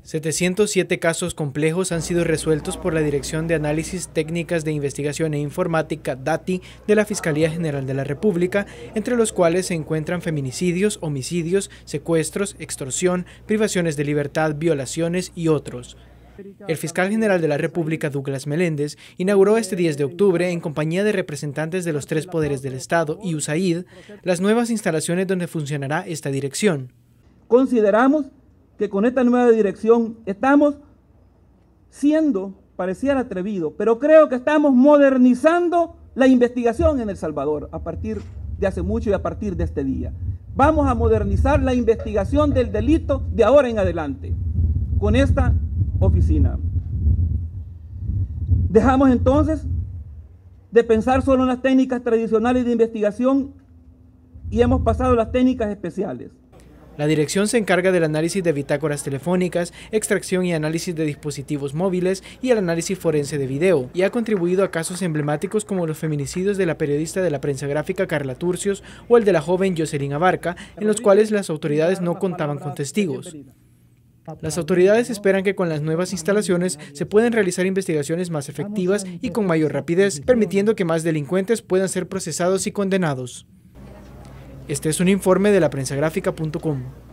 707 casos complejos han sido resueltos por la Dirección de Análisis Técnicas de Investigación e Informática, DATI, de la Fiscalía General de la República, entre los cuales se encuentran feminicidios, homicidios, secuestros, extorsión, privaciones de libertad, violaciones y otros. El fiscal general de la República, Douglas Meléndez, inauguró este 10 de octubre, en compañía de representantes de los 3 poderes del Estado y USAID, las nuevas instalaciones donde funcionará esta dirección. Consideramos que con esta nueva dirección estamos siendo, pareciera atrevido, pero creo que estamos modernizando la investigación en El Salvador a partir de hace mucho y a partir de este día. Vamos a modernizar la investigación del delito de ahora en adelante con esta oficina. Dejamos entonces de pensar solo en las técnicas tradicionales de investigación y hemos pasado a las técnicas especiales. La dirección se encarga del análisis de bitácoras telefónicas, extracción y análisis de dispositivos móviles y el análisis forense de video, y ha contribuido a casos emblemáticos como los feminicidios de la periodista de la prensa gráfica Carla Turcios o el de la joven Jocelyn Abarca, en los cuales las autoridades no contaban con testigos. Las autoridades esperan que con las nuevas instalaciones se puedan realizar investigaciones más efectivas y con mayor rapidez, permitiendo que más delincuentes puedan ser procesados y condenados. Este es un informe de laprensagráfica.com.